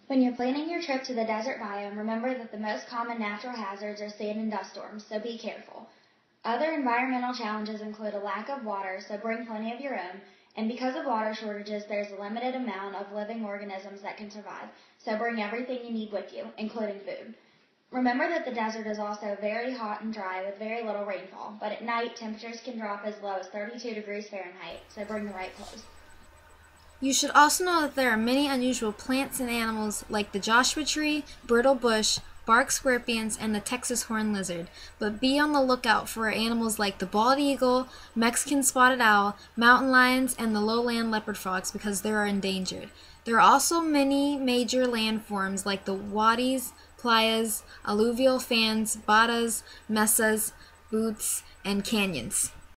When you're planning your trip to the desert biome, remember that the most common natural hazards are sand and dust storms, so be careful. Other environmental challenges include a lack of water, so bring plenty of your own, and because of water shortages, there's a limited amount of living organisms that can survive, so bring everything you need with you, including food. Remember that the desert is also very hot and dry with very little rainfall, but at night temperatures can drop as low as 32 degrees Fahrenheit, so bring the right clothes. You should also know that there are many unusual plants and animals like the Joshua tree, brittle bush, bark scorpions, and the Texas horned lizard, but be on the lookout for animals like the bald eagle, Mexican spotted owl, mountain lions, and the lowland leopard frogs because they are endangered. There are also many major landforms like the wadis, playas, alluvial fans, badas, mesas, buttes, and canyons.